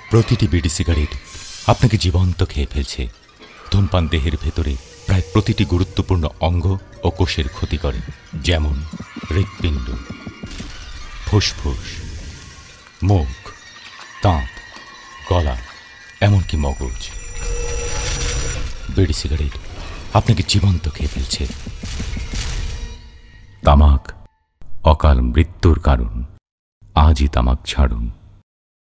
প্রতিটি বিড়ি সিগারেট আপনাকে জীবন্ত খেয়ে ফেলছে। ধূমপান দেহের ভেতরে প্রায় প্রতিটি গুরুত্বপূর্ণ অঙ্গ ও কোষের ক্ষতি করে, যেমন হৃৎপিণ্ড, ফুসফুস, মুখ, দাঁত, গলা, এমনকি মগজ। বিড়ি সিগারেট আপনাকে জীবন্ত খেয়ে ফেলছে। তামাক অকাল মৃত্যুর কারণ। আজই তামাক ছাড়ুন।